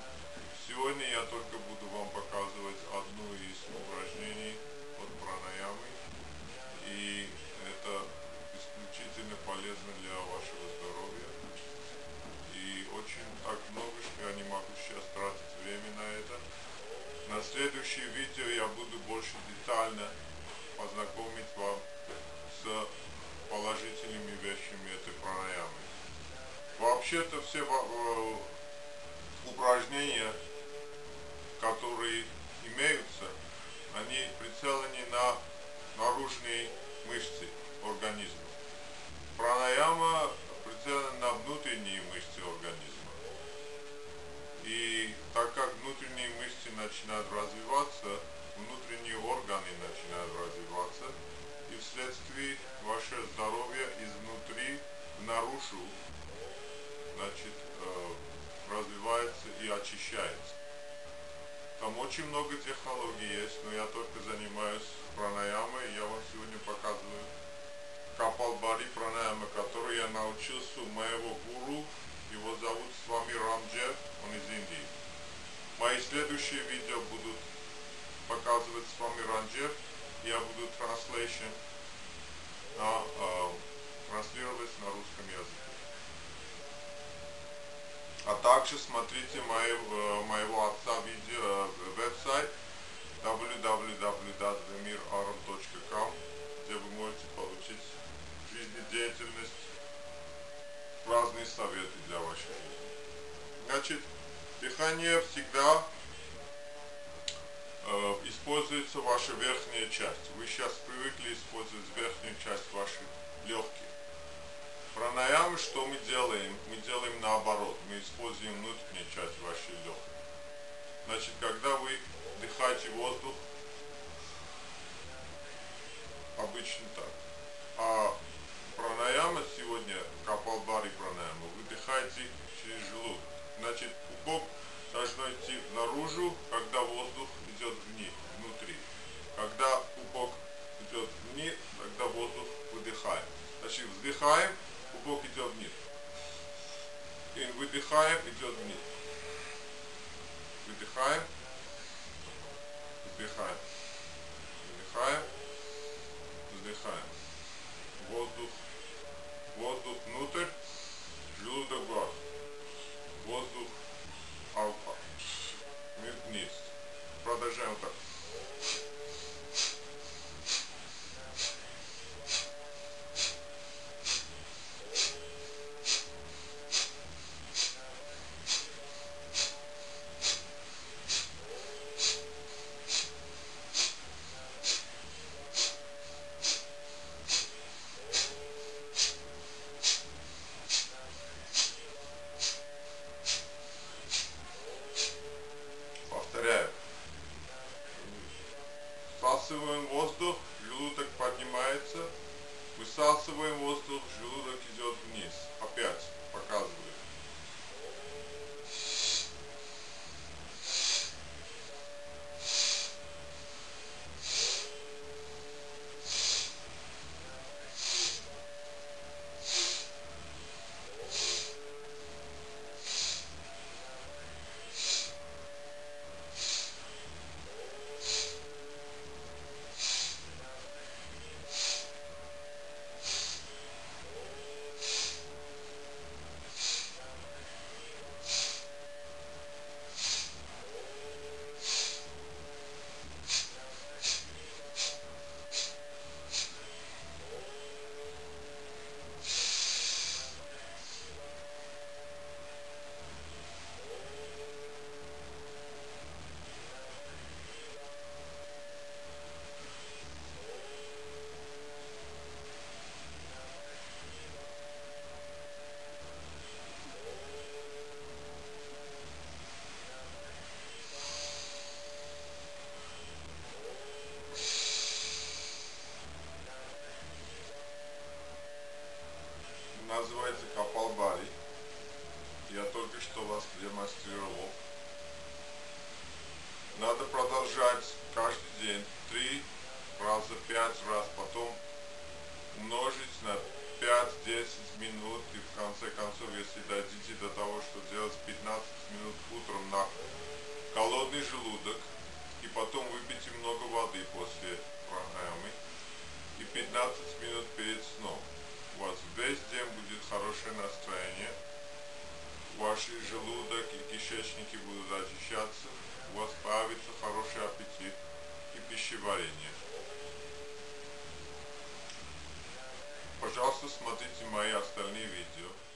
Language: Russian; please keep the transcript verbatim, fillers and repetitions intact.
Сегодня я только буду вам показывать одну из упражнений от пранаямы, и это исключительно полезно для вашего здоровья. И очень так много, что я не могу сейчас тратить время на это. На следующее видео я буду больше детально познакомить вам с положительными вещами этой пранаямы. Вообще-то все упражнения, которые имеются, они прицелены на наружные мышцы организма. Пранаяма прицелена на внутренние мышцы организма. И так как внутренние мышцы начинают развиваться, внутренние органы начинают развиваться, и вследствие ваше здоровье изнутри наружу, значит, э, развивается и очищается. Там очень много технологий есть, но я только занимаюсь пранаямой. Я вам сегодня показываю Капалбади пранаямы, который я научился у моего гуру. Его зовут Свами Рамджев, он из Индии. Мои следующие видео будут показывать Свами Рамджев. Я буду translation на, э, транслировать на русском языке. А также смотрите моего, моего отца видео, веб-сайт дабл ю дабл ю дабл ю точка вемир арам точка ком, где вы можете получить жизнедеятельность, разные советы для вашей жизни. Значит, дыхание всегда э, используется ваша верхняя часть. Вы сейчас привыкли использовать верхнюю часть ваших легких. Пранаямы, что мы делаем? Мы делаем наоборот. Мы используем внутреннюю часть вашей легкой. Значит, когда вы вдыхаете воздух, обычно так. А пранаяма сегодня, Капалбади пранаяма, вы вдыхаете через желудок. Значит, пупок должен идти наружу, когда воздух идет вниз, внутри. Когда пупок идет вниз, тогда воздух выдыхаем. Значит, вдыхаем, пупок идет вниз. И выдыхаем, идет вниз. Выдыхаем, вдыхаем. Выдыхаем, вдыхаем. Воздух, воздух внутрь, желудок вверх. Воздух алфа. Вниз. Продолжаем так. Всасываем воздух, желудок поднимается, высасываем воздух, желудок идет вниз. Опять показываю. Называется Капалбади. Я только что вас демонстрировал. Надо продолжать каждый день три раза, пять раз, потом умножить на пять-десять минут, и в конце концов, если дойдете до того, что делать пятнадцать минут утром на Пожалуйста, смотрите мои остальные видео.